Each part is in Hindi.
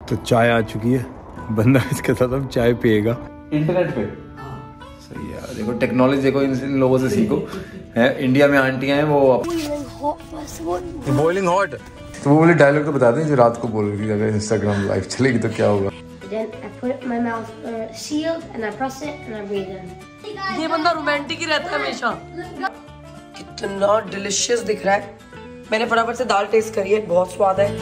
तो चाय आ चुकी है, बंदा इसके साथ अब चाय पिएगा इंटरनेट पे। सही है, देखो टेक्नोलॉजी देखो, इन लोगों से सीखो। है इंडिया में आंटियां हैं वो बॉइलिंग हॉट। तो वो बोले डायलॉग तो बता दें जो रात को बोल रही थी, अगर इंस्टाग्राम लाइव चलेगी तो क्या होगा। ये बंदा रोमांटिक ही रहता है हमेशा। कितना डिलिशियस दिख रहा है। मैंने फटाफट से दाल टेस्ट करी है, बहुत स्वाद है।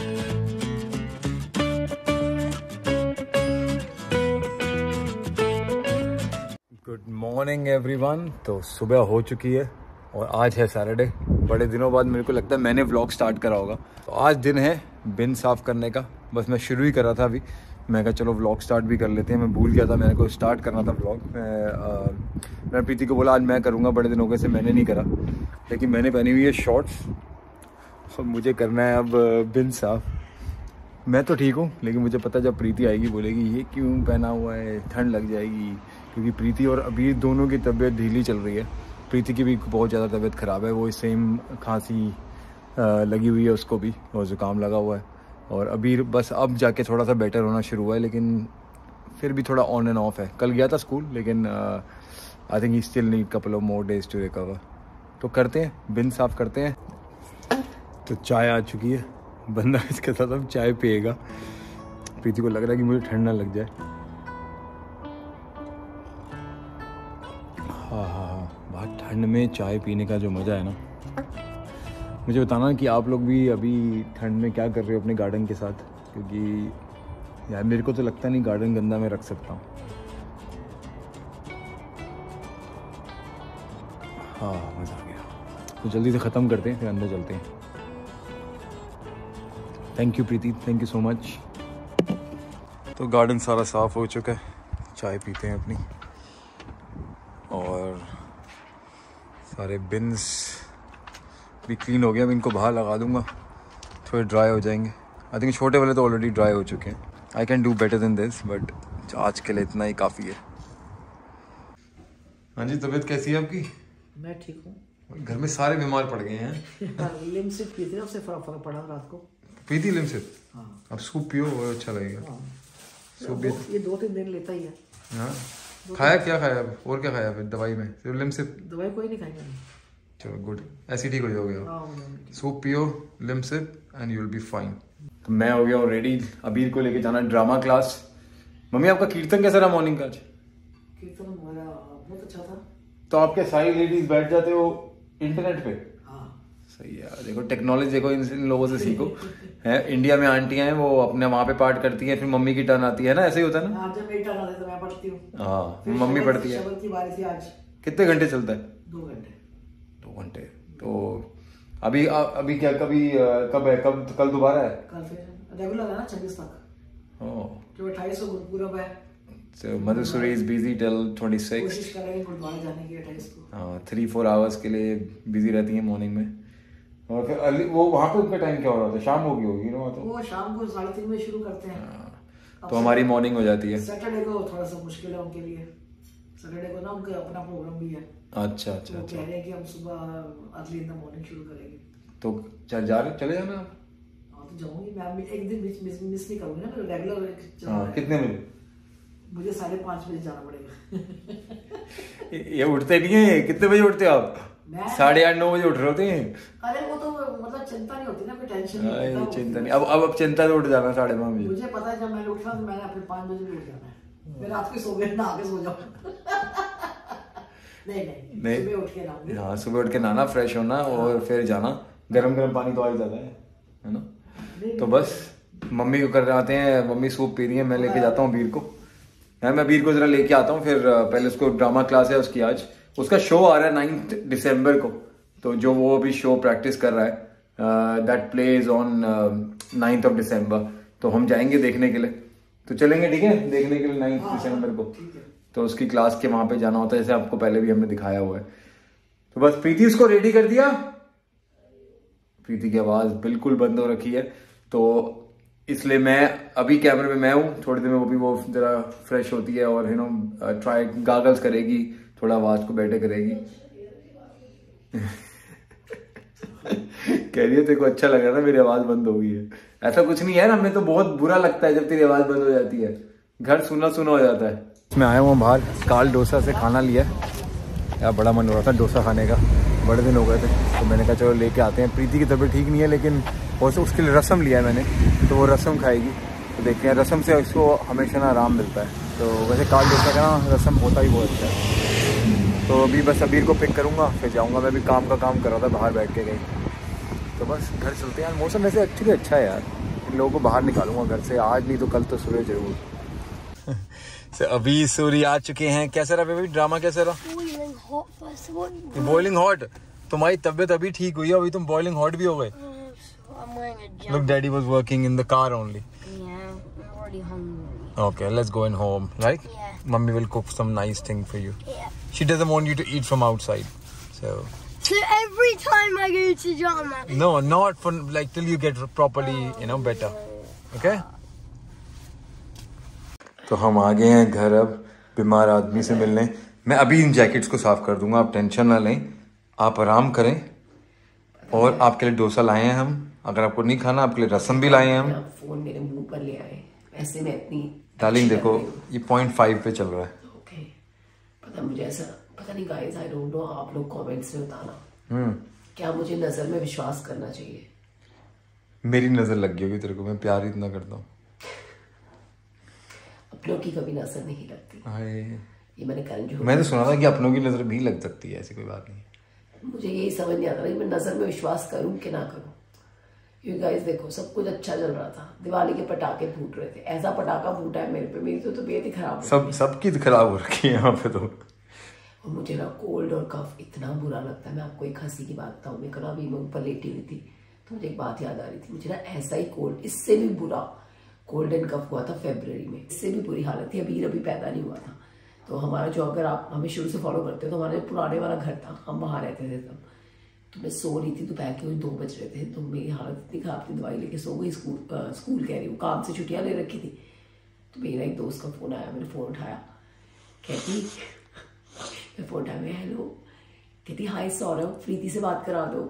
Good morning everyone. तो सुबह हो चुकी है और आज है सैटरडे। बड़े दिनों बाद मेरे को लगता है मैंने व्लॉग स्टार्ट करा होगा। तो आज दिन है बिन साफ़ करने का। बस मैं शुरू ही कर रहा था अभी। मैं कहा चलो व्लॉग स्टार्ट भी कर लेते हैं। मैं भूल गया था, मेरे को स्टार्ट करना था व्लॉग। मैं प्रीति को बोला आज मैं करूँगा, बड़े दिन हो गए से मैंने नहीं करा। लेकिन मैंने पहनी हुई है शॉर्ट्स और मुझे करना है अब बिन साफ़। मैं तो ठीक हूँ, लेकिन मुझे पता जब प्रीति आएगी बोलेगी ये क्यों पहना हुआ है, ठंड लग जाएगी। क्योंकि प्रीति और अबीर दोनों की तबीयत ढीली चल रही है। प्रीति की भी बहुत ज़्यादा तबीयत ख़राब है, वो सेम खांसी लगी हुई है उसको भी, और ज़ुकाम लगा हुआ है। और अबीर बस अब जाके थोड़ा सा बेटर होना शुरू हुआ है, लेकिन फिर भी थोड़ा ऑन एंड ऑफ है। कल गया था स्कूल, लेकिन I think he still need couple of more days to recover. तो करते हैं, बिन साफ़ करते हैं। तो चाय आ चुकी है, बंदा इसके साथ अब चाय पिएगा। प्रीति को लग रहा है कि मुझे ठंड ना लग जाए। हाँ, बहुत ठंड में चाय पीने का जो मज़ा है ना। मुझे बताना कि आप लोग भी अभी ठंड में क्या कर रहे हो अपने गार्डन के साथ, क्योंकि यार मेरे को तो लगता नहीं गार्डन गंदा मैं रख सकता हूँ। हाँ, मज़ा आ गया। तो जल्दी से ख़त्म करते हैं, फिर अंदर चलते हैं। Thank you Preeti, thank you so much. तो गार्डन सारा साफ़ हो चुका है, चाय पीते हैं अपनी। और सारे बिन्स भी क्लीन हो गए। अब इनको बाहर लगा दूंगा, थोड़े ड्राई हो जाएंगे। आई थिंक छोटे वाले तो ऑलरेडी ड्राई हो चुके हैं। I can do better than this, but आज के लिए इतना ही काफ़ी है। हाँ जी, तबीयत कैसी है आपकी? मैं ठीक हूँ। घर में सारे बीमार पड़ गए हैं। लिमसिट पी थी, उससे फर्क पड़ा रात को। पी थी लिमसिट? हाँ। अब सूप पियो, वो अच्छा लगेगा। हाँ। सूप भी ये 2-3 दिन लेता ही है। हाँ। खाया क्या खाया और क्या खाया फिर दवाई में? सिर्फ लिमसिट? दवाई कोई नहीं खाएगा। चलो गुड, ऐसे ठीक हो जाओगे आप। सूप पियो, लिमसिट and you will be fine. तो मैं हो गया हूँ रेडी, अबीर को लेके जाना ड्रामा क्लास। मम्मी आपका कीर्तन कैसा रहा मॉर्निंग का आज? कीर्तन हमारा बहुत अच्छा था। तो आपके सारी लेडीज बैठ जाते हो इंटरनेट पे? हाँ। सही है, देखो टेक्नोलॉजी देखो, इन लोगों से सीखो। है इंडिया में आंटियां हैं वो अपने वहाँ पे पाठ करती हैं, फिर मम्मी की टर्न आती है ना, ऐसे ही होता है ना? जब मेरी टर्न आती है तो मैं पढ़ती हूँ। हाँ, मम्मी पढ़ती है। शबद की बारी थी आज। कितने घंटे चलता है? 2 घंटे। 2 घंटे। तो अभी क्या कब है, कल दोबारा है? कल फिर रेगुलर है ना 26 तक। जो 28 को गुरुपुरब है। So Madhusuri is busy till 26. कोशिश कर रहे हैं गुरुद्वारा जाने की 28 को। हाँ, 3-4 आवर्स के लिए बिजी रहती हैं मॉर्निंग में। और फिर अर्ली वो वहाँ पे उनका टाइम क्या हो रहा था? शाम होगी ना वहाँ तो? वो शाम को 3:30 बजे शुरू करते हैं। तो हमारी मॉर्निंग हो जाती है। सैटरडे को थोड़ा सा मुश्किल है उनके लिए। सैटरडे को ना उनका अपना प्रोग्राम भी है। अच्छा। वो कह रहे हैं कि हम सुबह अर्ली इन द मॉर्निंग शुरू करेंगे। तो चले जाना आप? हाँ, तो जाऊंगी मैं। एक दिन मिस नहीं करूंगी ना, रेगुलर। कितने बजे? मुझे 5:30 बजे जाना पड़ेगा। ये उठते नहीं है? कितने बजे उठते हो आप? 8:30-9 बजे उठ रहे होते हैं। अरे वो तो मतलब चिंता नहीं होती ना, कोई टेंशन नहीं। चिंता नहीं। अब चिंता तो उठ जाना 5:30 बजे। मुझे पता है जब मैंने उठना तो मैंने अपने 5 बजे भी उठ जाना है। मैं रात को सो गए नहा के सो जाऊँ। नहीं, सुबह उठ के नहाऊंगी। हाँ, सुबह उठ के नहाना, फ्रेश होना और फिर जाना। गरम पानी तो आ ही जाता है ना? तो बस मम्मी को कर आते हैं, मम्मी सूप पी रही है, मैं लेके जाता हूँ बीर को। मैं बीर को जरा लेके आता हूँ, फिर पहले उसको ड्रामा क्लास है उसकी आज। उसका शो आ रहा है 9 दिसंबर को। तो जो वो अभी शो प्रैक्टिस कर रहा है, दैट प्लेज ऑन 9 दिसंबर। तो हम जाएंगे देखने के लिए। तो चलेंगे, ठीक है, देखने के लिए 9 दिसंबर को। तो उसकी क्लास के वहां पे जाना होता है, जैसे आपको पहले भी हमने दिखाया हुआ है। तो बस प्रीति उसको रेडी कर दिया। प्रीति की आवाज बिल्कुल बंद हो रखी है, तो इसलिए मैं अभी कैमरे में मैं हूँ। थोड़ी देर में वो जरा फ्रेश होती है और ट्राई गागल्स करेगी, थोड़ा आवाज को बेटर करेगी। कह रही है तेरे को अच्छा लग रहा है ना, मेरी आवाज बंद हो गई है। ऐसा कुछ नहीं है, हमें तो बहुत बुरा लगता है जब तेरी आवाज बंद हो जाती है, घर सुना सुना हो जाता है। मैं आया हूँ बाहर, काल डोसा से खाना लिया यार, बड़ा मन हो रहा था डोसा खाने का, बड़े दिन हो गए थे, तो मैंने कहा चलो लेके आते हैं। प्रीति की तबीयत ठीक नहीं है, लेकिन उसके लिए रसम लिया है मैंने, तो वो रसम खाएगी, तो देखते हैं। रसम से इसको हमेशा ना आराम मिलता है, तो वैसे काल डोसा का ना रसम होता ही बहुत अच्छा है। तो अभी बस अबीर को पिक करूँगा, फिर जाऊँगा। मैं भी काम कर रहा था बाहर बैठ के गई, तो बस घर चलते हैं यार। मौसम वैसे एक्चुअली अच्छा है यार, इन लोगों को बाहर निकालूंगा घर से, आज नहीं तो कल तो सुबह जरूर। अभी सूर्य आ चुके हैं। कैसा रहा बेबी, ड्रामा कैसा रहा? Boiling hot. तुम्हारी तबीयत अभी ठीक हुई है, अभी तुम बॉइलिंग हॉट भी हो गए। Look, Daddy was working in the car only. Yeah, I'm already hungry. Okay, let's go in home, right? Yeah. Mummy will cook some nice thing for you. Yeah. She doesn't want you to eat from outside, so. So every time I go to drama. No, not for like till you get properly, better. Okay? तो हम आ गए हैं घर अब, बीमार आदमी से मिलने। मैं अभी इन जैकेट्स को साफ कर दूंगा, आप टेंशन ना लें, आप आराम करें। और आपके लिए डोसा लाए हैं हम, अगर आपको नहीं खाना आपके लिए रसम भी लाए हैं हम। फोन मेरे मुंह पर ले आए, ऐसे में इतनी डार्लिंग देखो ये 0.5 पे चल रहा है। ओके, मुझे ऐसा पता नहीं गाइस, आई डोंट नो, आप लोग कमेंट्स में बताना क्या मुझे नजर में विश्वास करना चाहिए। मेरी नजर लग गई होगी तेरे को, मैं प्यार इतना करता हूँ। अपनों की कभी नजर नहीं लगती, ये मैंने सुना था कि अपनों की नजर भी लग सकती है, ऐसी कोई बात नहीं। मुझे यही समझ नहीं आता कि मैं नजर में विश्वास करूं कि ना करूं। क्योंकि गाइस देखो, सब कुछ अच्छा चल रहा था, दिवाली के पटाखे फूट रहे थे, ऐसा पटाखा फूटा है मेरे पे, मेरी तो तबीयत ही खराब हो सबकी खराब हो रखी है यहाँ पे तो। और मुझे ना कोल्ड और कफ इतना बुरा लगता है। मैं आपको एक हंसी की बात बताऊं, मैं कल अभी मैं ऊपर लेटी हुई थी, तो मुझे एक बात याद आ रही थी। मुझे ना ऐसा ही कोल्ड, इससे भी बुरा कोल्ड एंड कफ हुआ था फरवरी में, इससे भी बुरी हालत थी। अभी पैदा नहीं हुआ था। तो हमारा जो, अगर आप हमें शुरू से फॉलो करते हो, तो हमारा पुराने वाला घर था, हम वहाँ रहते थे तब। तो मैं सो रही थी, दोपहर के 2 बज रहे थे, तो मेरी हालत इतनी खराब थी, दवाई लेके सो गई। स्कूल कह रही हूँ, काम से छुट्टियाँ ले रखी थी। तो मेरा एक दोस्त का फोन आया, मैंने फोन उठाया, कहती मैं फोन उठाया, मैं हेलो, कहती हाय सौरभ, प्रीति से बात करा दो।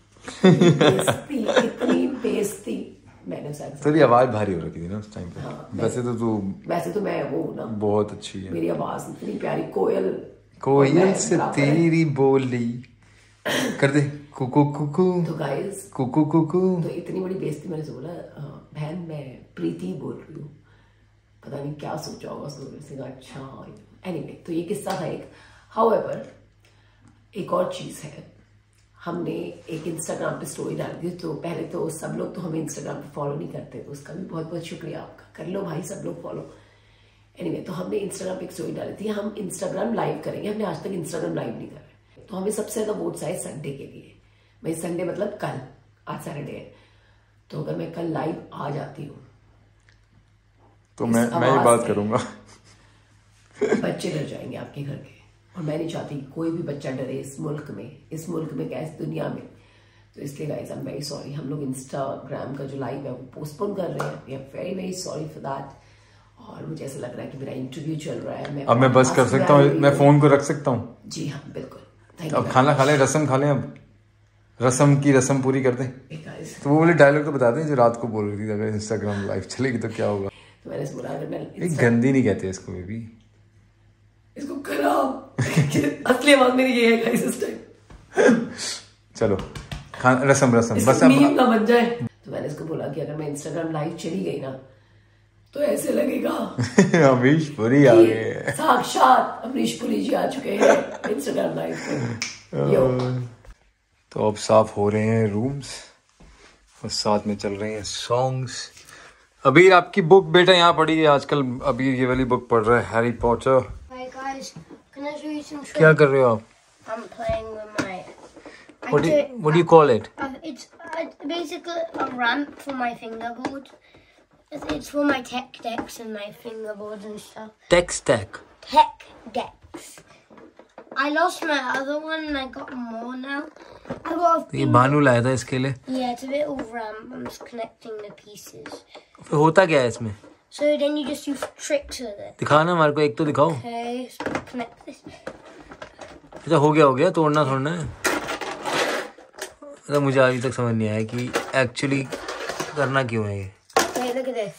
इतनी बेइज्जती। मैंने तेरी आवाज भारी हो रखी थी ना उस टाइम पे। हाँ, वैसे तो मैं वो ना बहुत अच्छी है, मेरी आवाज इतनी प्यारी, कोयल से तेरी बोली कर दे कुकू कुकू। तो गाइस कुकू कुकू, तो इतनी बड़ी बेइज्जती। मैंने से बोला बहन मैं प्रीति बोल रही हूँ। पता नहीं क्या सोचा होगा उसने, अच्छा एनीवे, तो ये किस्सा था एक। हाउएवर एक और चीज है, हमने एक इंस्टाग्राम पे स्टोरी डाली थी। तो पहले तो सब लोग तो हमें इंस्टाग्राम पे फॉलो नहीं करते, तो उसका भी बहुत बहुत शुक्रिया आपका, कर लो भाई सब लोग फॉलो। एनीवे, तो हमने इंस्टाग्राम पे एक स्टोरी डाली थी, हम इंस्टाग्राम लाइव करेंगे। हमने आज तक इंस्टाग्राम लाइव नहीं करा, तो हमें सबसे ज्यादा वोट्स आए संडे के लिए। भाई संडे मतलब कल, आज सैटरडे है, तो अगर मैं कल लाइव आ जाती हूँ तो मैं ये बात करूंगा। बच्चे डर जाएंगे आपके घर के, और मैं नहीं चाहती कोई भी बच्चा डरे इस मुल्क में क्या, इस दुनिया में। तो इसलिए guys I am very sorry, हम लोग इंस्टाग्राम का जो लाइव है वो पोस्टपोन कर रहे हैं। We are very very sorry for that. और मुझे ऐसा लग रहा है कि मेरा इंटरव्यू चल रहा है, अब मैं बस कर सकता हूँ, मैं फोन को रख सकता हूँ? जी हाँ बिल्कुल। अब खाना खा लें, रसम खा लें, अब रसम की रसम पूरी कर दें। तो वो वाले डायलॉग तो बता दें जो रात को बोल रही थी, अगर इंस्टाग्राम लाइव चलेगी तो क्या होगा। तो मैंने बोला अगर मैं गंदी नहीं कहते इसको, बेबी इसको खराब असली आवाज मेरी ये है गाइस इस टाइम। चलो रसम बस अब ना बन जाए। तो मैंने इसको बोला कि अगर मैं इंस्टाग्राम लाइव चली गई ना, तो ऐसे लगेगा अमरीश पुरी आ गए, साक्षात अमरीश पुरी जी आ चुके हैं इंस्टाग्राम लाइव पे। तो अब साफ हो रहे हैं रूम्स और साथ में चल रहे हैं सॉन्ग्स। अबीर आपकी बुक बेटा यहाँ पड़ी है आजकल, अबीर ये वाली बुक पढ़ रहा है, हैरी पॉटर। क्या कर रहे हो आप? I'm playing with my. What do you call it? It's basically a ramp for my fingerboard. It's for my tech decks and my fingerboards and stuff. Tech stack. Tech decks. I lost my other one and I got more now. I got. ये भानु लाया था इसके लिए। Yeah, it's a little ramp. I'm just connecting the pieces. फिर होता क्या है इसमें? So then you just use tricks with it. दिखाना हमारे को, एक तो दिखाओ। Okay, so connect this. अच्छा हो गया, तोड़ना थोड़ना है। मतलब मुझे अभी तक समझ नहीं आया कि एक्चुअली करना क्यों है ये? Okay, look at this.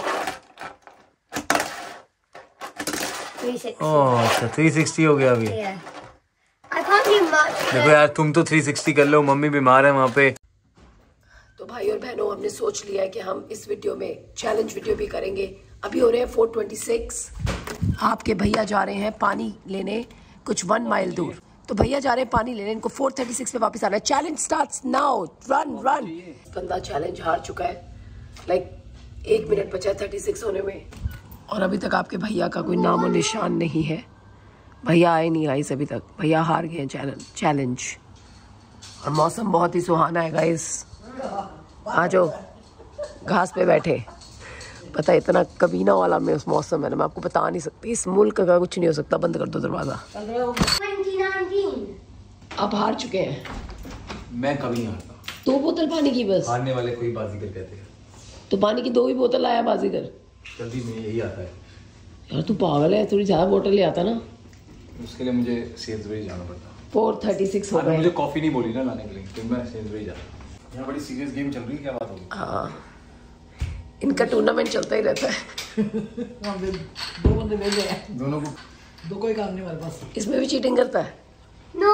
360. ओह अच्छा 360 हो गया अभी। Yeah. I can't do much. देखो यार तुम तो 360 कर लो, मम्मी बीमार है वहाँ पे। तो भाई और बहनों, हमने सोच लिया है कि हम इस वीडियो में चैलेंज वीडियो भी करेंगे। अभी हो रहे हैं 4:26। आपके भैया जा रहे हैं पानी लेने कुछ 1 माइल दूर। तो भैया जा रहे हैं पानी लेने, इनको 4:36 पे वापस आना है। Challenge starts now, run run. बंदा चैलेंज हार चुका है, लाइक 1 मिनट बचा है 36 होने में, और अभी तक आपके भैया का कोई नामो निशान नहीं है। भैया आए नहीं गाइस अभी तक, भैया हार गए हैं चैलेंज। और मौसम बहुत ही सुहाना है गाइस, आ जाओ घास पे बैठे। पता है इतना कबीना वाला में उस मौसम है ना, मैं आपको बता नहीं सकती। इस मुल्क का कुछ नहीं हो सकता। बंद कर दो दरवाजा। 2019. आप हार चुके हैं। मैं कभी नहीं हारता। 2 बोतल पानी की बस। हारने वाले कोई बाजीगर कहते हैं। तो पानी की 2 ही बोतल आया बाजीगर। जल्दी में यही आता है यार तू पागल है, थोड़ी ज्यादा बोतल ले आता ना। उसके लिए मुझे सेल्सबरी जाना पड़ता। 4:36 हो गए। मुझे कॉफी नहीं बोली ना लाने के लिए, तो मैं सेल्सबरी जा रहा हूँ। यहाँ बड़ी सीरियस गेम चल रही है, क्या बात होगी? हाँ, इनका टूर्नामेंट चलता ही रहता है। 2 बंदे भेजे हैं, दोनों को 2 कोई काम नहीं हमारे पास। इसमें भी चीटिंग करता है? No.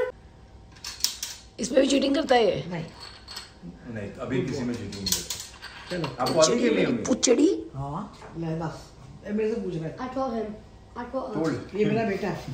इसमें भी चीटिंग करता है ये? नहीं, अभी किसी में चीटिंग नहीं करता। चलो आपको आगे खेलनी है? पुचड़ी। हाँ ले बस, ये मेरे से पूछ रहा है। I taught him. ये मेरा बेटा है।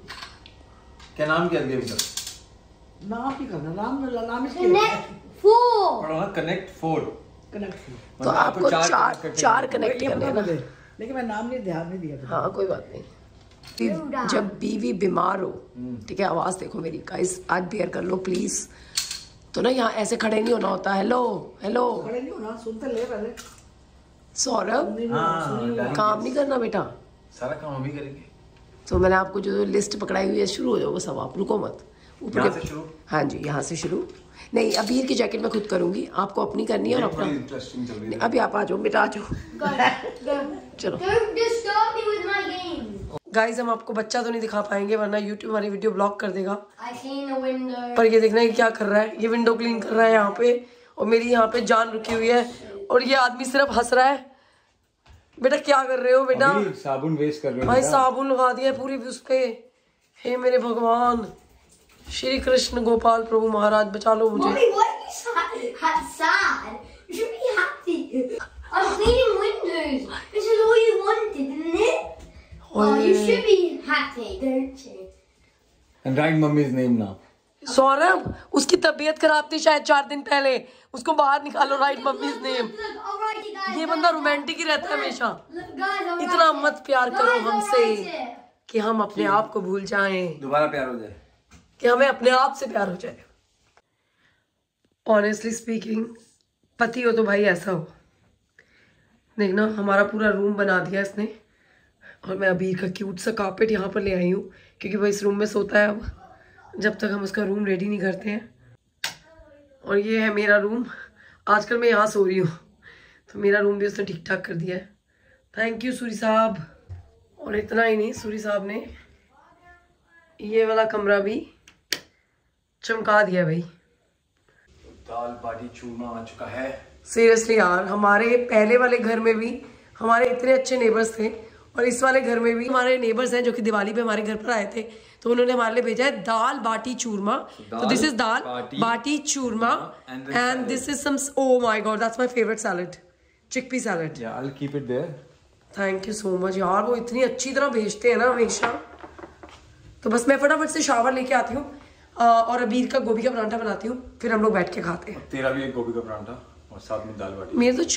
क्या नाम क्या गेम का? नाम ही करना, नाम इसके Connect 4. पढ़ो ना, कनेक्ट 4। कनेक्ट। तो आपको चार कनेक्ट करने हैं ना। लेकिन मैं नाम नहीं ध्यान नहीं दिया था। हाँ कोई बात नहीं। जब बीवी बीमार हो, ठीक है, आवाज देखो मेरी गाइस, आज बेयर कर लो प्लीज। तो ना यहाँ ऐसे खड़े नहीं होना होता। हेलो हेलो खड़े नहीं होना, सुनते ले पहले। सौरभ, काम नहीं करना बेटा, सारा काम हम ही करेंगे। तो मैंने आपको जो लिस्ट पकड़ाई हुई है, शुरू हो जाओ सब, आप रुको मत। यहाँ से शुरू? हाँ जी, यहाँ से शुरू। नहीं, अबीर की जैकेट मैं खुद करूंगी, आपको अपनी करनी है और अपना। इंटरेस्टिंग चल रही है। अभी आप आ जाओ बेटा, आ जाओ। चलो Don't disturb me with my game. Guys, हम आपको बच्चा तो नहीं दिखा पाएंगे वरना यूट्यूब हमारी वीडियो ब्लॉक कर देगा। I clean the window. पर ये देखना ये क्या कर रहा है, ये विंडो क्लीन कर रहा है यहाँ पे, और मेरी यहाँ पे जान रुकी हुई है, और ये आदमी सिर्फ हंस रहा है। बेटा क्या कर रहे हो बेटा? साबुन वेस्ट कर रहे हो भाई, साबुन लगा दिया है पूरी उस पे। हे मेरे भगवान, श्री कृष्ण गोपाल प्रभु महाराज, बचा लो मुझे। Mommy, why are you sad? You should be happy. I'm cleaning windows. This is all you wanted, isn't it? Oh, you should be happy, don't you? And write mommy's name now. Saurabh, उसकी तबीयत खराब थी शायद 4 दिन पहले, उसको बाहर निकालो। Write mummy's name. Look, I'll write it, guys. ये बंदा रोमांटिक ही रहता है हमेशा। Look, guys, I'll इतना write it. मत प्यार करो Guys, I'll हमसे write it. कि हम अपने आप को भूल जाएं, दोबारा प्यार हो जाए, कि हमें अपने आप से प्यार हो जाए। ऑनेस्टली स्पीकिंग, पति हो तो भाई ऐसा हो। देखना, हमारा पूरा रूम बना दिया इसने, और मैं अबीर का क्यूट सा कार्पेट यहाँ पर ले आई हूँ, क्योंकि वो इस रूम में सोता है अब, जब तक हम उसका रूम रेडी नहीं करते हैं। और ये है मेरा रूम, आजकल मैं यहाँ सो रही हूँ, तो मेरा रूम भी उसने ठीक ठाक कर दिया है। थैंक यू सूरी साहब। और इतना ही नहीं, सूरी साहब ने ये वाला कमरा भी चमका दिया भाई। दाल बाटी चूरमा आ चुका है। सीरियसली यार, हमारे पहले वाले घर में भी हमारे इतने अच्छे नेबर्स थे, और इस वाले घर में भी हमारे नेबर्स हैं जो कि दिवाली पे हमारे घर पर आए थे, तो उन्होंने हमारे लिए भेजा है दाल बाटी चूरमा। तो this is dal baati churma, and this is some, oh my god, that's my favourite salad, chickpea salad. Yeah, I'll keep it there. Thank you so much यार, वो इतनी अच्छी तरह भेजते हैं ना हमेशा। तो बस मैं फटाफट से शावर लेके आती हूँ, और अबीर का गोभी का परांठा बनाती हूँ, फिर हम लोग बैठ के खाते हैं। तेरा भी एक गोभी का परांठा और साथ में दाल बाटी। मेरे तो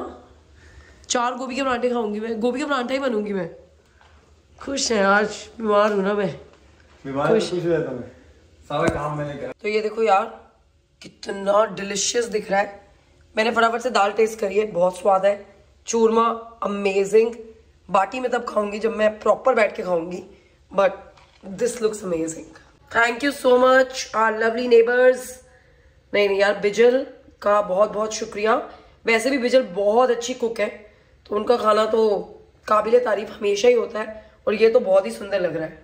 4 गोभी के परांठे खाऊंगी मैं, गोभी का परांठा ही बनूंगी मैं। खुश है, आज बीमार हूं ना मैं, खुश हो जाता मैं, सारा काम मैंने करा। तो ये देखो यार, कितना डिलिशियस दिख रहा है। मैंने फटाफट से दाल टेस्ट करी है, बहुत स्वाद है। चूरमा अमेजिंग। बाटी में तब खाऊंगी जब मैं प्रॉपर बैठ के खाऊंगी, but this looks amazing. Thank you so much our lovely neighbours. नहीं यार, बिजल का बहुत बहुत शुक्रिया। वैसे भी बिजल बहुत अच्छी कुक है, तो उनका खाना तो काबिल तारीफ हमेशा ही होता है, और ये तो बहुत ही सुंदर लग रहा है।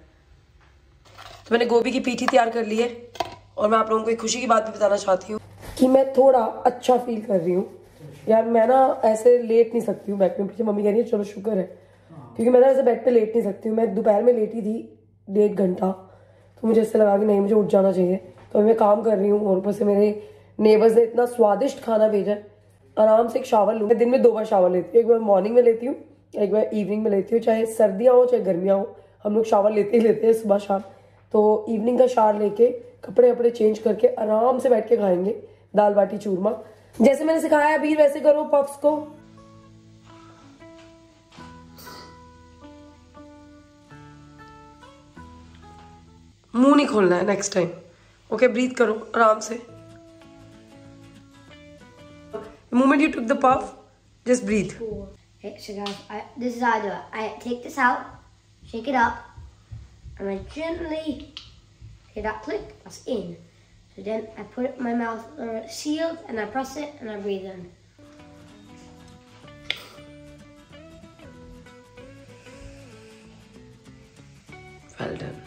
तो मैंने गोभी की पीठी तैयार कर ली है, और मैं आप लोगों को एक खुशी की बात भी बताना चाहती हूँ कि मैं थोड़ा अच्छा फील कर रही हूँ, यार मैं ना ऐसे लेट नहीं सकती हूँ बेड पे पीछे। मम्मी कह रही है चलो शुक्र है, क्योंकि मैं ना ऐसे बेड पे लेट नहीं सकती हूँ। मैं दोपहर में लेटी थी 1.5 घंटा, तो मुझे इससे लगा कि नहीं मुझे उठ जाना चाहिए। तो मैं काम कर रही हूँ और ऊपर से मेरे नेबर्स ने इतना स्वादिष्ट खाना भेजा है। आराम से एक शावर लूँ। मैं दिन में 2 बार शावर लेती हूँ, एक बार मॉर्निंग में लेती हूँ, एक बार इवनिंग में लेती हूँ। चाहे सर्दियाँ हो चाहे गर्मियाँ हो, हम लोग शावर लेते ही लेते हैं सुबह शाम। तो इवनिंग का शावर लेके कपड़े वपड़े चेंज करके आराम से बैठ के खाएंगे दाल बाटी चूरमा। जैसे मैंने सिखाया अभी वैसे करो पफ्स को। मुंह नहीं खोलना है नेक्स्ट टाइम, ओके? ब्रीथ करो आराम से। The moment you took the puff, just breathe. Okay, so guys, this is how I do it. I take this out, shake it up, and I gently hear that click. That's in. So then I put it in my mouth sealed, and I press it, and I breathe in. Well done.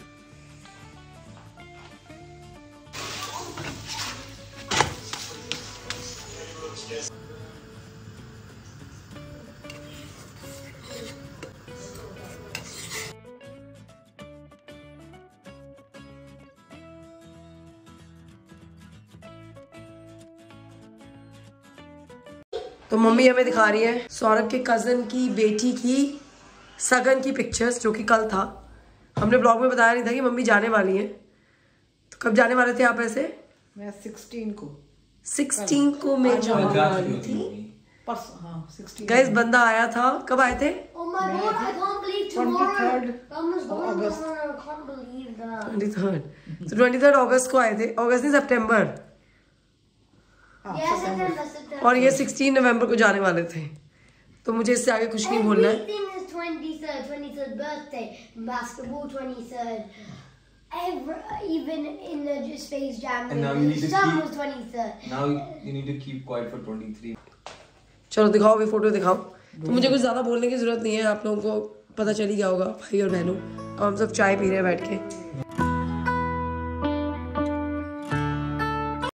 तो मम्मी हमें दिखा रही है सौरभ के कजन की बेटी की सगन की पिक्चर्स, जो कि कल था। हमने ब्लॉग में बताया नहीं था कि मम्मी जाने वाली है। तो कब जाने वाले थे आप ऐसे? मैं 16 को 16 को मैं जाने वाली थी। परसों, हाँ 16। गाइस बंदा आया था, कब आए थे? Oh my god, I can't believe tomorrow. 23rd Mama's going August. tomorrow. I can't believe that. 23rd। तो 23rd अगस्त को आए थे। अगस्त नहीं, सितंबर। Yeah, September. और ये 16 नवंबर को जाने वाले थे। तो मुझे इससे आगे कुछ नहीं बोलना है। Everything is 23rd birthday, basketball 23rd. Even in the Space Jam, And now you need the to sun keep- was 23rd. Now you need to keep quiet for 23. चलो दिखाओ भी, फोटो दिखाओ। तो मुझे कुछ ज्यादा बोलने की जरूरत नहीं है, आप लोगों को पता चल ही गया होगा भाई और बहनों। अब हम सब चाय पी रहे हैं बैठ के।